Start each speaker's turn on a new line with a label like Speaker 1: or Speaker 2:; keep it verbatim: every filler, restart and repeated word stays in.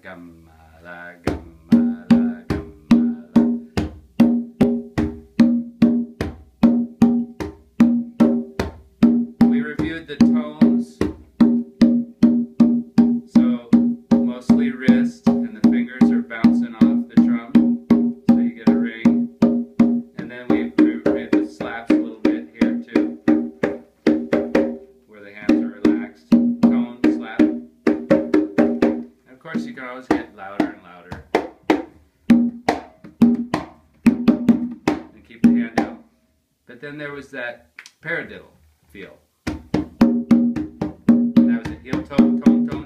Speaker 1: gum, la, gum, la, gum, la. We reviewed the tones, so mostly wrist, and the fingers are bouncing off the drum, so you get a ring. And then we made the slaps a little bit here too, where the hands are relaxed. Tone, slap. And of course you can always get louder and louder. And keep the hand out. But then there was that paradiddle feel. And that was it. You know, tone, tone, tone.